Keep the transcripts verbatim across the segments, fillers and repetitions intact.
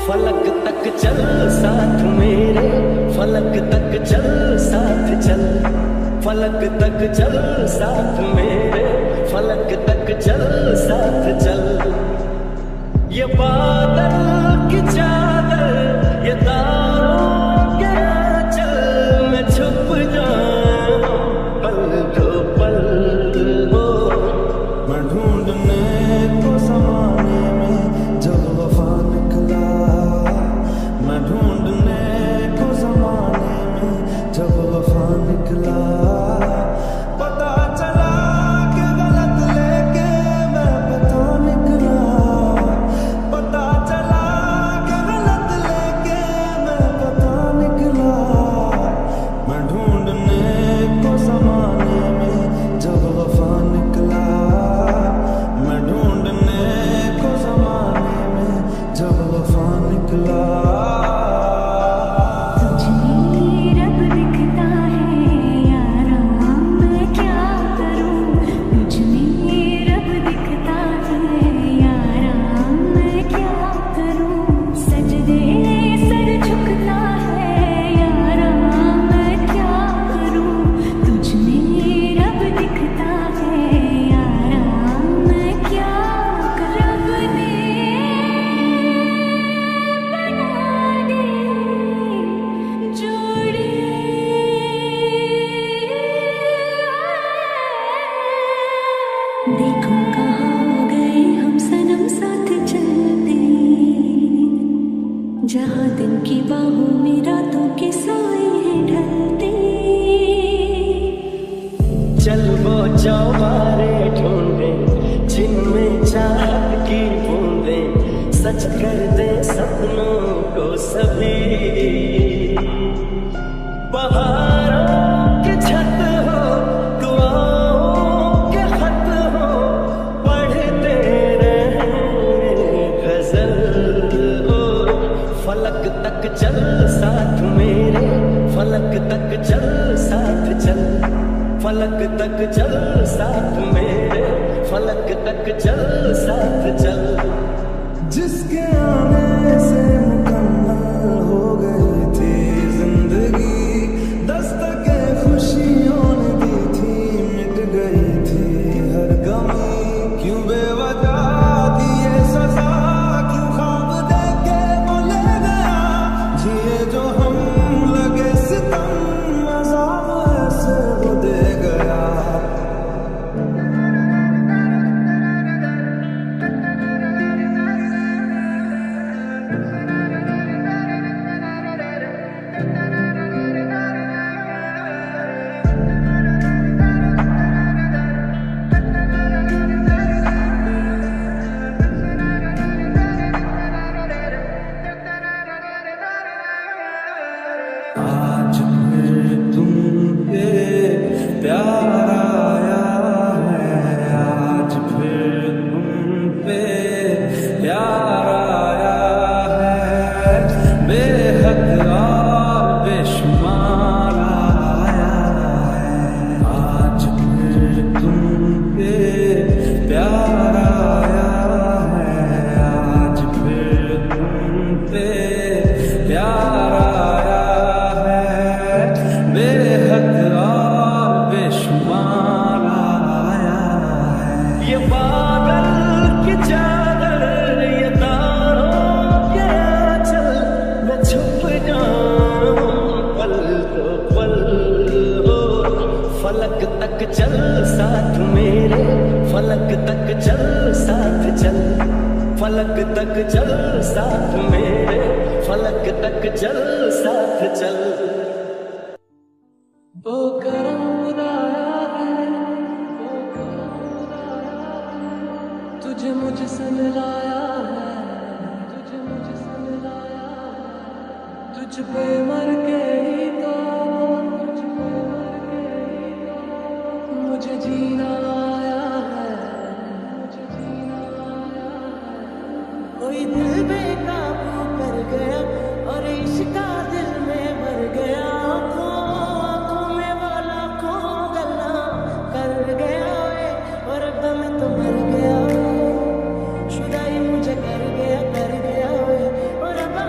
फलक तक चल साथ मेरे, फलक तक चल साथ चल, फलक तक चल साथ मेरे, फलक तक चल साथ चल। ये बादल की चादर, ये तारों के आंचल में छुप जाऊं पल दो पल हो। मैं ढूंढने को ज़माने में जब वफा निकला, मैं ढूंढने को ज़माने में जब वफा निकला। पता चला कि गलत लेके मैं पता निकला, पता चला कि गलत लेके मैं पता निकला। मैं ढूंढने को ज़माने में जब वफा निकला, मैं ढूंढने को ज़माने में जब वफा निकला। देखो कहाँ गए हम सनम साथ चलते, जहाँ दिन की बाहों में रातों के साए हैं ढलते। चल वो चौबारे ढूंढे जिनमें चाहत की बूंदें सच कर दे सपनों को सभी। बहारों की छत हो, दुआओं के खत हो, पढ़ते रहे गजल ओ। फलक तक चल साथ मेरे, फलक तक चल साथ चल, फलक तक चल साथ मेरे, फलक तक चल साथ चल। जिसके आने से मुकम्मल हो गई थी जिंदगी, दस्तकें खुशियों ने दी थी, मिट गई थी हर गमी। क्यों बेवजह दिए सजा, क्यों ख्वाब देके वो ले गया, जिए जो हम लगे सितम, अज़ाब ऐसे वो दे गया। आज फिर तुम पे प्यार आया है, आज फिर तुम पे प्यार आया है, बेहद और बेशुमार आया है। आज फिर तुम पे प्यार आया है, आज फिर तुम पे प्यार आया है, बेहद और बेशुमार आया है। ये बादल की चादर, ये तारों के आंचल में छुप जाऊं पल दो पल हो। फलक तक चल साथ मेरे, फलक तक चल साथ चल, फलक तक चल साथ मेरे, फलक तक चल साथ चल। वो करम खुदाया है, तुझे मुझसे मिलाया है, तुझे मुझसे मिलाया है। तुझ पे मर के ही तो, तुझ पे मर के ही तो मुझे जीना आया है, मुझे जीना आया है। कोई दिल बेकाबू कर गया और इश्का दिल में भर गया, आँखों आँखों में वो लाखों गल्ला कर गया वे, और अब मैं तो मर गया, शुदाई मुझे कर गया कर गया वे, और अब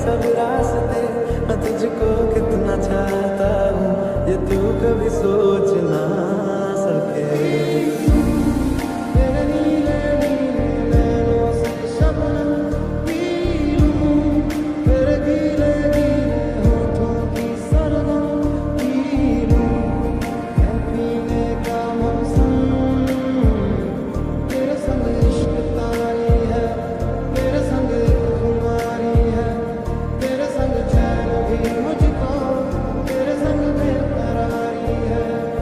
सब रास्ते, मैं तुझको कितना चाहता हूँ ये तू कभी सोच ना सके। तेरे नीले नीले नैनों से शबनम पी लूं, तेरे गीले गीले होठों की सरगम पी लूं, है पीने का मौसम तेरे संग इश्क तारी है, तेरे संग खुमारी है, तेरे संग चैन भी मुझको, तेरे संग बेकरारी है।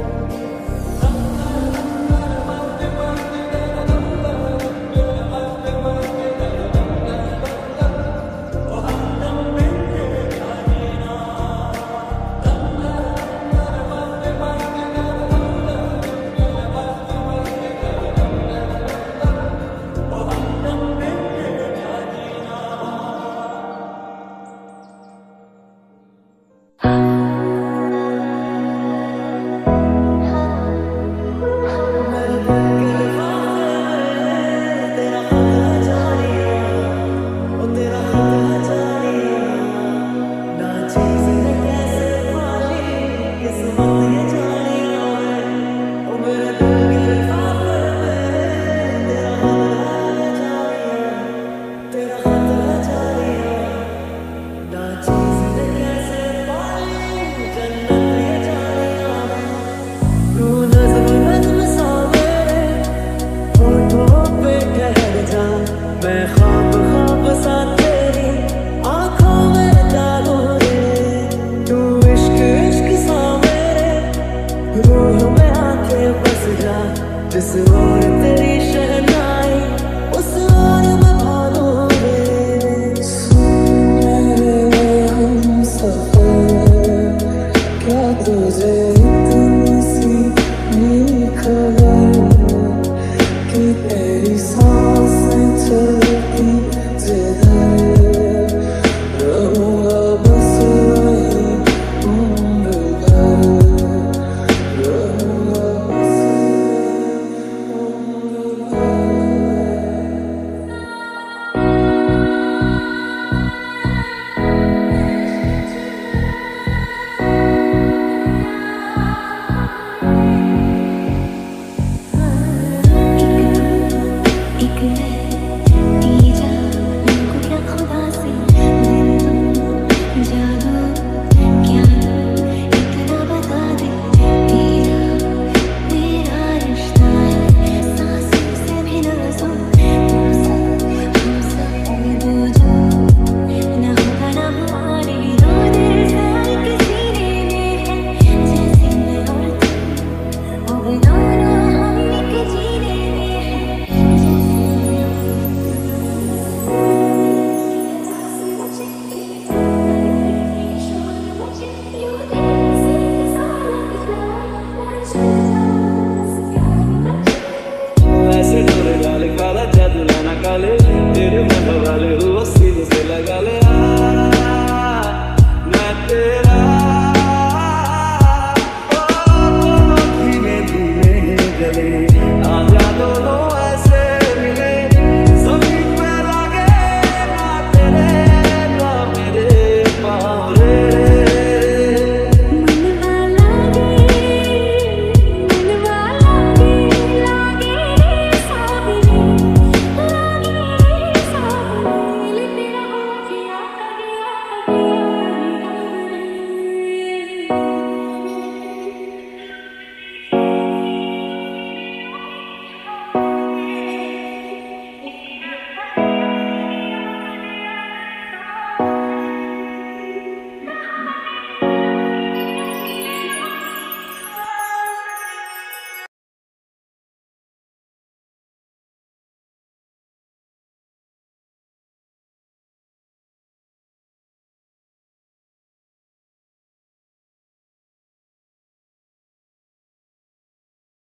मैं ख्वाब ख्वाब सा तेरी आंखों में डालूं रे, तू इश्क इश्क सा मेरे रूह में आके बस जा, जिस ओर तेरी